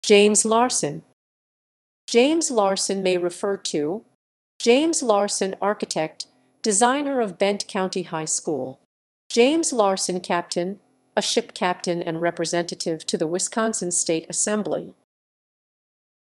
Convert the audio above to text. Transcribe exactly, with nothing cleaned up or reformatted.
James Larson. James Larson may refer to James Larson, architect, designer of Bent County High School. James Larson, captain, a ship captain and representative to the Wisconsin State Assembly.